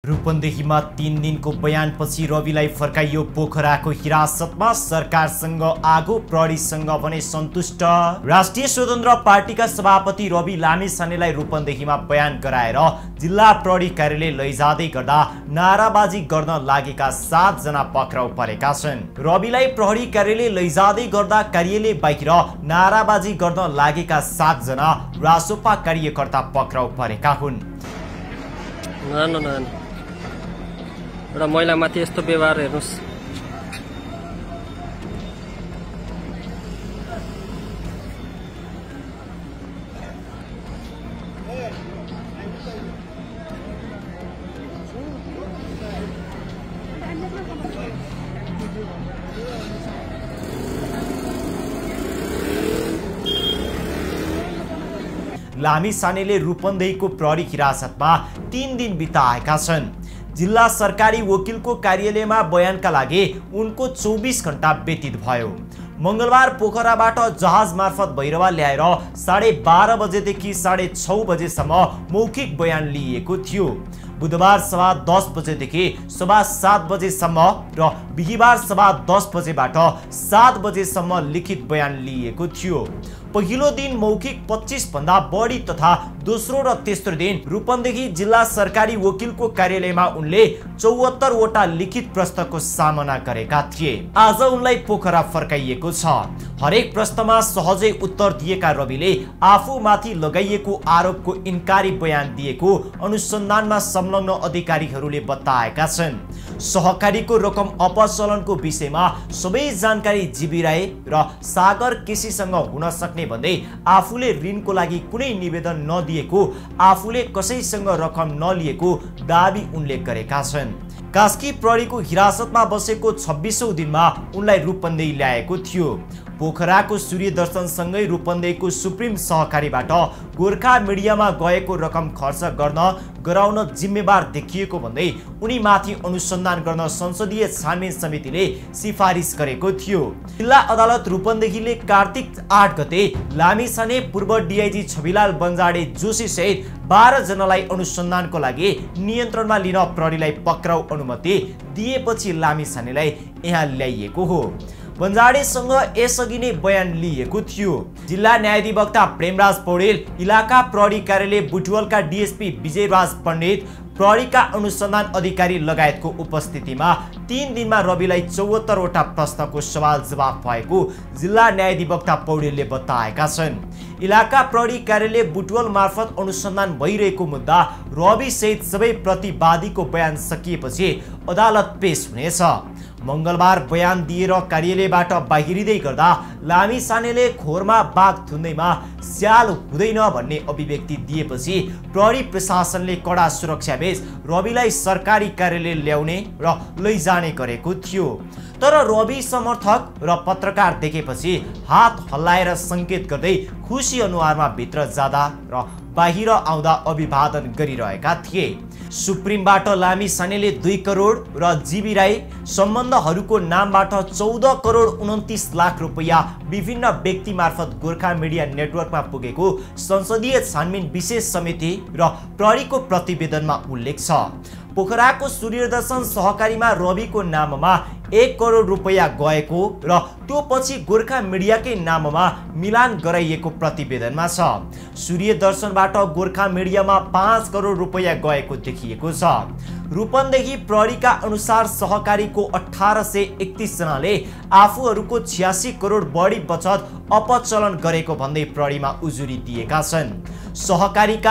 रूपन्देहीमा 3 दिनको बयानपछि रविलाई फर्काइयो पोखराको हिरासतमा। सरकारसँग आगो, प्रहरीसँग भने सन्तुष्ट। राष्ट्रिय स्वतन्त्र पार्टीका सभापति रवि लामिछानेलाई रूपन्देहीमा बयान गराएर जिल्ला प्रहरी कार्यालय लैजाँदै गर्दा नाराबाजी गर्न लागेका 7 जना पक्राउ परेका छन्। रविलाई प्रहरी कार्यालय लैजाँदै गर्दा कार्यालय बाहिर नाराबाजी गर्न लागेका 7 जना रासोपा कार्यकर्ता पक्राउ परेका हुन्। एउटा महिलामाथि यस्तो व्यवहार हेर्नुस्। लामिछानेले रूपन्देहीको प्रहरी हिरासतमा 3 दिन बिताएका छन्। जिल्ला सरकारी वकिलको कार्यालयमा बयानका लागि उनको 24 घण्टा व्यतीत भयो। मंगलबार पोखराबाट जहाज मार्फत भैरवा ल्याएर 12:30 बजेदेखि 6:30 बजेसम्म मौखिक बयान लिएको थियो। बुधबार 10:15 बजेदेखि 7:15 बजेसम्म र बिहीबार 10:15 बजेबाट 7 बजेसम्म लिखित बयान लिएको थियो। पहिलो दिन मौखिक 25 भन्दा बढी तथा दोस्रो र तेस्रो दिन रूपन्देही जिल्ला सरकारी वकिलको कार्यालयमा उनले 74 वटा लिखित प्रश्नको सामना गरेका थिए। आज उनलाई पोखरा फर्काइएको छ। हरेक प्रश्नमा सहजै उत्तर दिएका रविले आफूमाथि लगाइएको आरोपको इन्कारी बयान दिएको अनुसन्धानमा संलग्न अधिकारीहरूले बताएका छन्। सहकारीको रकम अपचलनको विषयमा सबै जानकारी जीवी राई र सागर केसीसँग हुन सक्ने भन्दै आफूले ऋणको लागि कुनै निवेदन नदिएको, आफूले कसैसँग रकम नलिएको दाबी उनले गरेका छन्। कास्की प्रहरीको हिरासतमा बसेको 26औं दिनमा उनलाई रूपन्देही ल्याएको थियो। पोखराको सूर्य दर्शनसँगै रूपन्देहीको सुप्रिम सहकारीबाट गोर्खा मिडियामा गएको रकम खर्च गराउन जिम्मेवार देखिएको भन्दै उनी माथि अनुसन्धान गर्न संसदीय छानबिन समितिले सिफारिस गरेको थियो। जिल्ला अदालत रूपन्देहीले कार्तिक 8 गते लामिछाने, पूर्व डीआईजी छविलाल बन्जाडे जोशी सहित 12 जनालाई अनुसन्धानको लागि नियन्त्रणमा लिन प्रहरीलाई पक्राउ अनुमति दिएपछि लामिछानेलाई यहाँ ल्याइएको हो। बन्जाडेसँग यसअघि नै बयान लिएको थियो। जिल्ला न्यायाधिवक्ता प्रेमराज पौडेल, इलाका प्रहरी कार्यालय बुटवलका डीएसपी विजयराज पण्डित, प्रहरीका अनुसन्धान अधिकारी लगायतको उपस्थितिमा 3 दिनमा रविलाई 74 वटा प्रश्नको सवाल जवाफ भएको जिल्ला न्यायाधिवक्ता पौडेलले बताएका छन्। इलाका प्रहरी कार्यालय बुटवल मार्फत अनुसन्धान भइरहेको मुद्दा रवि सहित सबै प्रतिवादीको बयान सकिएपछि अदालत पेश हुनेछ। मंगलबार बयान दिएर कार्यालयबाट बाहिरिँदै गर्दा लामिछानेले खोरमा बाघ थुन्दैमा स्याल हुँदैन भन्ने अभिव्यक्ति दिएपछि प्रहरी प्रशासनले कडा सुरक्षाबीच रविलाई सरकारी कार्यालय ल्याउने र लैजाने गरेको थियो। तर रवि समर्थक र पत्रकार देखेपछि हात हल्लाएर संकेत गर्दै खुसी अनुहारमा भित्र जाँदा र बाहिर आउँदा अभिवादन गरिरहेका थिए। सुप्रिमबाट लामिछानेले 2 करोड र जीवी राई सम्बन्धहरूको नामबाट 14 करोड 29 लाख रुपैयाँ विभिन्न व्यक्ति मार्फत गोर्खा मिडिया नेटवर्कमा पुगेको संसदीय छानबिन विशेष समिति र प्रहरीको प्रतिवेदनमा उल्लेख छ। पोखराको सूर्यदर्शन सहकारीमा रविको नाममा 1 करोड रुपैयाँ गएको र त्यो पछि गोर्खा मिडियाकै नाममा मिलान गराइएको प्रतिवेदनमा छ। सूर्यदर्शनबाट गोर्खा मिडियामा 5 करोड रुपैयाँ गएको देखिएको छ। रूपन्देही प्रहरीका अनुसार सहकारीको 1831 जनाले आफूहरूको 86 करोड बढी बचत अपचलन गरेको भन्दै प्रहरीमा उजुरी दिएका छन्। सहकारीका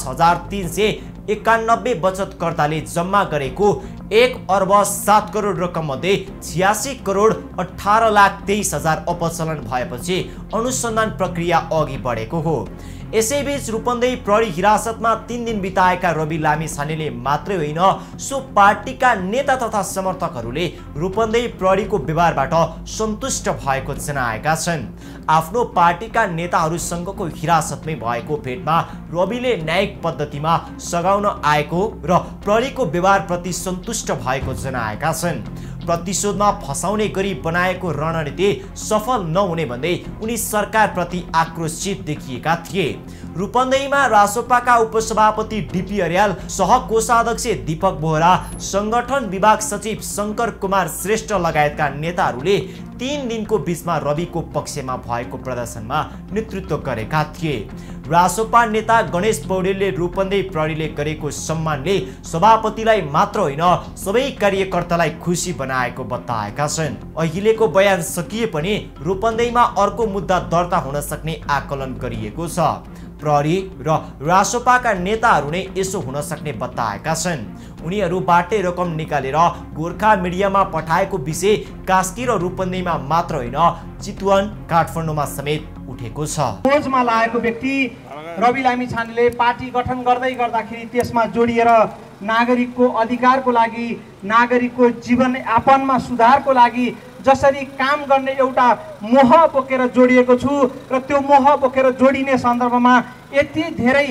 10,391 बचतकर्ताले जम्मा गरेको 1 अर्ब 7 करोड रकम मध्ये 86 करोड 18,23,000 अपचलन भएपछि अनुसन्धान प्रक्रिया अघि बढेको हो। यसैबीच रूपन्देही प्रहरी हिरासतमा 3 दिन बिताएका रवि लामिछानेले मात्रै होइन, सो पार्टीका नेता तथा समर्थकहरूले रूपन्देही प्रहरीको व्यवहारबाट सन्तुष्ट भएको जनाएका छन्। आफ्नो पार्टीका नेताहरूसँगको हिरासतमै भएको भेटमा रविले न्यायिक पद्धतिमा सघाउन आएको र प्रहरीको व्यवहारप्रति सन्तुष्ट भएको जनाएका छन्। प्रतिशोधमा फसाउने गरी बनाएको रणनीति सफल नहुने भन्दै उनी सरकारप्रति आक्रोशित देखिएका थिए। रूपन्देहीमा रासोपाका उपसभापति डीपी अर्याल, सहकोषाध्यक्ष दीपक बोहरा, संगठन विभाग सचिव शंकर कुमार श्रेष्ठ लगायतका नेताहरूले 3 दिनको बीचमा रविको पक्षमा भएको प्रदर्शनमा नेतृत्व गरेका थिए। रासोपा नेता गणेश पौडेलले रूपन्देही प्रहरीले गरेको सम्मानले सभापतिलाई मात्र होइन सबै कार्यकर्तालाई खुसी बनाएको बताएका छन्। अहिलेको बयान सकिए पनि रूपन्देहीमा अर्को मुद्दा दर्ता हुन सक्ने आकलन गरिएको छ। प्रहरी र रासोपाका नेताहरू नै यसो हुन सक्ने बताएका छन्। उनीहरूबाटै रकम निकालेर गोर्खा मिडियामा पठाएको विषय कास्की र रूपन्देहीमा मात्र होइन चितवन, काठमाडौँमा समेत उठेको छ। खोजमा लागेको व्यक्ति रवि लामिछानेले पार्टी गठन गर्दै गर्दाखेरि त्यसमा जोडिएर नागरिकको अधिकारको लागि, नागरिकको जीवन यापनमा सुधारको लागि जसरी काम गर्ने एउटा मोह बोकेर जोडिएको छु र त्यो मोह बोकेर जोडिने सन्दर्भमा यति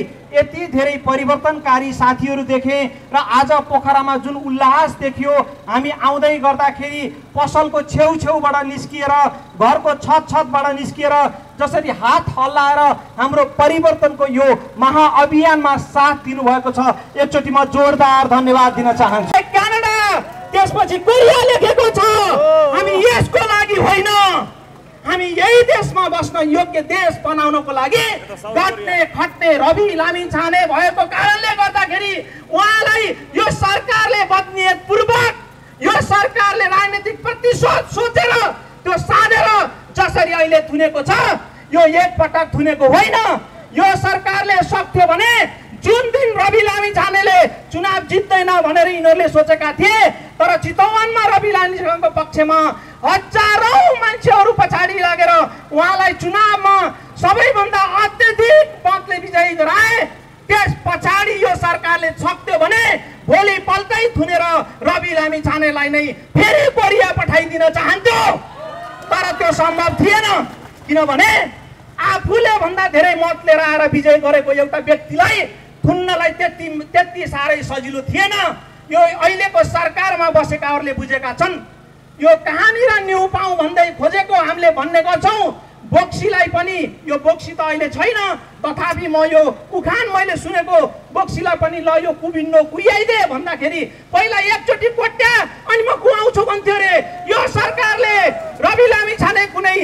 धेरै परिवर्तनकारी साथीहरू देखे र आज पोखरामा जुन उल्लास देखियो, हामी आउँदै गर्दाखेरि पसलको छेउछेउबाट निस्किएर, घरको छतबाट निस्किएर जसरी हात हल्लाएर हाम्रो परिवर्तनको यो महाअभियानमा साथ दिनुभएको छ, एकचोटि म जोरदार धन्यवाद दिन चाहन्छु। क्यानाडा, त्यसपछि कोरिया लेखेको छ, हामी यसको लागि होइन, हामी यही देशमा बस्न योग्य देश बनाउनको लागि गट्ने खट्ने रवि लामिछाने भएको कारणले गर्दाखेरि उहाँलाई यो सरकारले बदनियतपूर्वक, यो सरकारले राजनीतिक प्रतिशोध सोचेर त्यो साधेर जसरी अहिले थुनेको छ, यो एकपटक थुनेको होइन। यो सरकारले सक्थ्यो भने जुन दिन रवि लामिछानेले चुनाव जित्दैन भनेर यिनीहरूले सोचेका थिए, तर चितवनमा रवि लामिछानेको पक्षमा हजारौं मान्छेहरू पछाडि लागेर उहाँलाई चुनावमा सबैभन्दा अत्यधिक मतले विजयी गराए। त्यस पछाडि यो सरकारले सक्थ्यो भने भोलि पल्टै थुनेर रवि लामिछानेलाई नै फेरि कोरिया पठाइदिन चाहन्थ्यो, तर त्यो सम्भव थिएन। किनभने आफूले भन्दा धेरै मत लिएर आएर विजय गरेको एउटा व्यक्तिलाई थुन्नलाई त्यति साह्रै सजिलो थिएन। यो अहिलेको सरकारमा बसेकाहरूले बुझेका छन्। यो कहाँनिर न्यु पाउँ भन्दै खोजेको हामीले भन्ने गर्छौँ। बोक्सीलाई पनि, यो बोक्सी त अहिले छैन, तथापि म यो उखान मैले सुनेको, बोक्सीलाई पनि ल यो कुबिन्डो कुहियाइदे भन्दाखेरि पहिला एकचोटि कोट्या अनि म कुहाउँछु भन्थ्यो रे। यो सरकारले रवि लामिछाने कुनै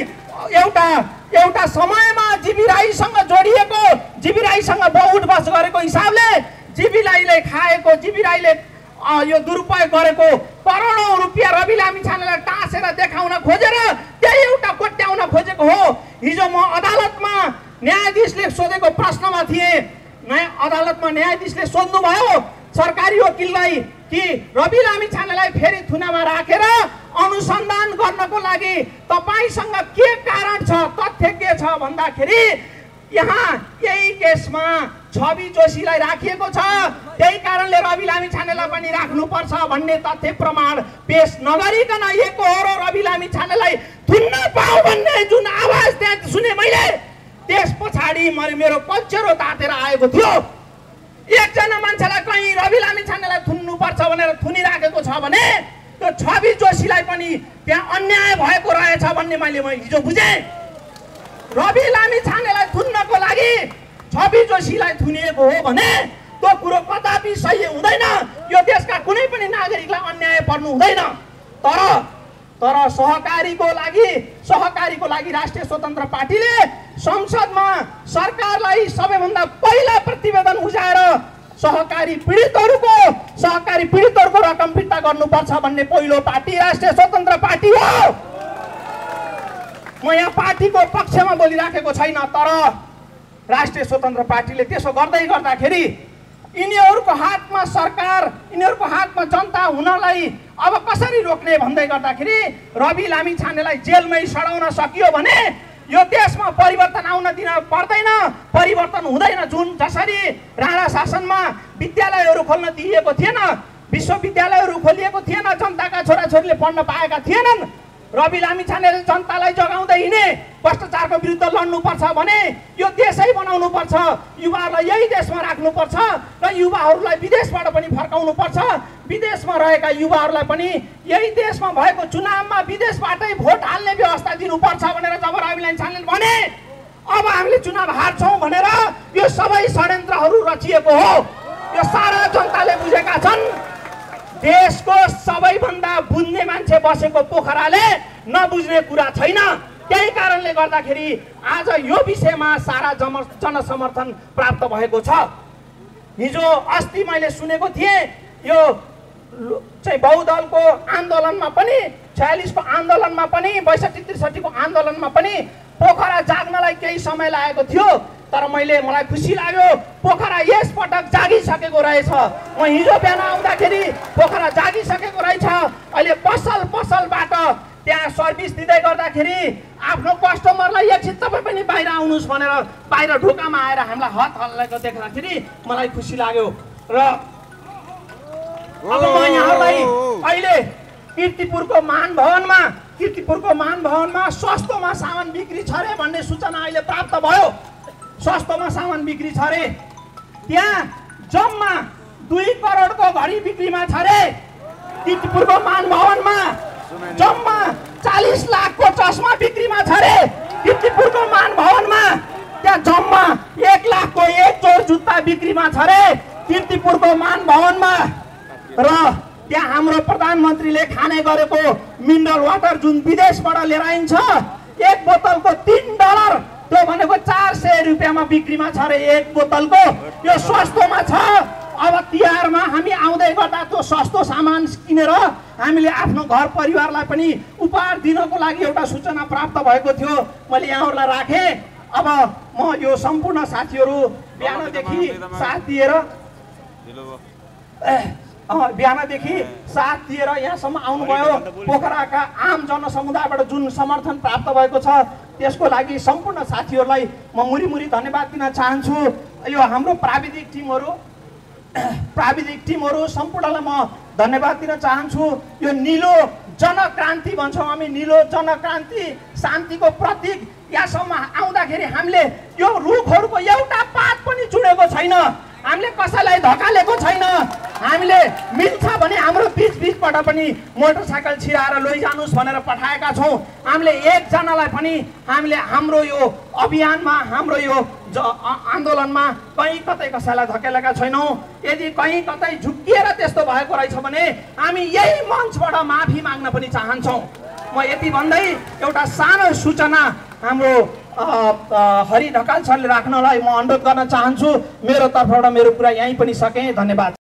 एउटा समयमा जीवी राईसँग जोडिएको, जीवी राईसँग बौठबस गरेको हिसाबले जीवी राईले खाएको, जीवी राईले यो दुरुपयोग गरेको करोडौं रुपियाँ रवि लामिछानेलाई टाँसेर देखाउन खोजेर त्यही एउटा कोट्याउन खोजेको हो। हिजो म अदालतमा न्यायाधीशले सोधेको प्रश्नमा थिएँ, अदालतमा न्यायाधीशले सोध्नुभयो सरकारी वकिललाई कि रवि लामिछानेलाई फेरि थुनामा राखेर अनुसन्धान गर्नको लागि तपाईसँग के कारण छ, तथ्य के छ भन्दाखेरि यहाँ यही केसमा छवि जोशीलाई राखिएको छ, त्यही कारणले रवि लामिछानेलाई पनि राख्नुपर्छ भन्ने तथ्य प्रमाण पेश नगरिकन एको हो र रवि लामिछानेलाई थुन्न पाऊ भन्ने जुन आवाज त्यहाँ सुने मैले, त्यस पछाडि मेरो पक्षरो तातेर आएको थियो। एकजना मान्छेलाई कहीँ रवि लामिछानेलाई थुन्नुपर्छ भनेर थुनिराखेको छ भने त्यो छवि जोशीलाई पनि त्यहाँ अन्याय भएको रहेछ भन्ने मैले हिजो बुझेँ। रवि लामिछानेलाई थुन्नको लागि छवि जोशीलाई थुनिएको हो भने त्यो कुरो कदापि सही हुँदैन। यो देशका कुनै पनि नागरिकलाई अन्याय पर्नु हुँदैन। तर सहकारीको लागि राष्ट्रिय स्वतन्त्र पार्टीले संसदमा सरकारलाई सबैभन्दा पहिला प्रतिवेदन बुझाएर सहकारी पीडितहरूको रकम फिर्ता गर्नुपर्छ भन्ने पहिलो पार्टी राष्ट्रिय स्वतन्त्र पार्टी हो। म यहाँ पार्टीको पक्षमा बोलिराखेको छैन, तर राष्ट्रिय स्वतन्त्र पार्टीले त्यसो गर्दै गर्दाखेरि यिनीहरूको हातमा सरकार, यिनीहरूको हातमा जनता हुनलाई अब कसरी रोक्ने भन्दै गर्दाखेरि रवि लामिछानेलाई जेलमै सडाउन सकियो भने यो देशमा परिवर्तन आउन दिन पर्दैन, परिवर्तन हुँदैन। जसरी राणा शासनमा विद्यालयहरू खोल्न दिइएको थिएन, विश्वविद्यालयहरू खोलिएको थिएन, जनताका छोराछोरीले पढ्न पाएका थिएनन्, रवि लामिछानेले जनतालाई जगाउँदै हिँडे भ्रष्टाचारको विरुद्ध लड्नुपर्छ भने यो देशै बनाउनुपर्छ, युवाहरूलाई यही देशमा राख्नुपर्छ र युवाहरूलाई विदेशबाट पनि फर्काउनुपर्छ। विदेशमा रहेका युवाहरूलाई पनि यही देशमा भएको चुनावमा विदेशबाटै भोट हाल्ने व्यवस्था दिनुपर्छ भनेर जब रवि लामिछानेले भने अब हामीले चुनाव हार्छौँ भनेर यो सबै षड्यन्त्रहरू रचिएको हो। यो सारा जनताले बुझेका छन्। देशको सबैभन्दा बुझ्ने मान्छे बसेको पोखराले नबुझ्ने कुरा छैन। त्यही कारणले गर्दाखेरि आज यो विषयमा सारा जनसमर्थन प्राप्त भएको छ। हिजो अस्ति मैले सुनेको थिएँ यो चाहिँ बहुदलको आन्दोलनमा पनि 46 को आन्दोलनमा पनि 62-63 को आन्दोलनमा पनि पोखरा जाग्नलाई केही समय लागेको थियो, तर मलाई खुसी लाग्यो पोखरा यस पटक जागिसकेको रहेछ। म हिजो बिहान आउँदाखेरि पोखरा जागिसकेको रहेछ। अहिले पसलबाट त्यहाँ सर्भिस दिँदै गर्दाखेरि आफ्नो कस्टमरलाई एकछिन तपाईँ पनि बाहिर आउनुहोस् भनेर बाहिर ढोकामा आएर हामीलाई हात हल्लाएको देख्दाखेरि मलाई खुसी लाग्यो। र अब म यहाँलाई अहिले कीर्तिपुरको मान भवनमा सस्तोमा सामान बिक्री छ रे भन्ने सूचना अहिले प्राप्त भयो। सस्तोमा सामान बिक्री छ रे। त्यहाँ जम्मा 2 करोडको घडी बिक्रीमा छ रे। कीर्तिपुरको मान भवनमा जम्मा 40 लाखको चस्मा बिक्रीमा छ रे। कीर्तिपुरको मान भवनमा त्यहाँ जम्मा 1 लाखको एक जोड जुत्ता बिक्रीमा छ रे कीर्तिपुरको मान भवनमा। र त्यहाँ हाम्रो प्रधानमन्त्रीले खाने गरेको मिनरल वाटर जुन विदेशबाट लिएर आइन्छ 1 बोतलको $3, त्यो भनेको 400 रुपियाँमा बिक्रीमा छ रे एक बोतलको। यो सस्तोमा छ। अब तिहारमा हामी आउँदै गर्दा त्यो सस्तो सामान किनेर हामीले आफ्नो घर परिवारलाई पनि उपहार दिनको लागि एउटा सूचना प्राप्त भएको थियो। मैले यहाँहरूलाई राखेँ। अब म यो सम्पूर्ण साथीहरू बिहानदेखि साथ दिएर यहाँसम्म आउनुभयो। पोखराका आम जनसमुदायबाट जुन समर्थन प्राप्त भएको छ त्यसको लागि सम्पूर्ण साथीहरूलाई म मुरी धन्यवाद दिन चाहन्छु। यो हाम्रो प्राविधिक टिमहरू सम्पूर्णलाई म धन्यवाद दिन चाहन्छु। यो नीलो जनक्रान्ति भन्छौँ हामी, नीलो जनक्रान्ति शान्तिको प्रतीक। यहाँसम्म आउँदाखेरि हामीले यो रुखहरूको एउटा पात पनि चुडेको छैन, हामीले कसैलाई धकालेको छैन। हामीले मिल्छ भने हाम्रो बीचबाट पनि मोटरसाइकल छिराएर लैजानुस् भनेर पठाएका छौँ। हामीले एकजनालाई पनि हामीले हाम्रो यो अभियानमा हाम्रो यो आन्दोलनमा कहीँ कतै कसैलाई धकेलेका छैनौँ। यदि कहीँ कतै झुक्किएर त्यस्तो भएको रहेछ भने हामी यही मञ्चबाट माफी माग्न पनि चाहन्छौँ। म यति भन्दै एउटा सानो सूचना हाम्रो हरि ढकाल सरले राख्नलाई म अनुरोध गर्न चाहन्छु। मेरो तर्फबाट मेरो कुरा यहीँ पनि सकेँ। धन्यवाद।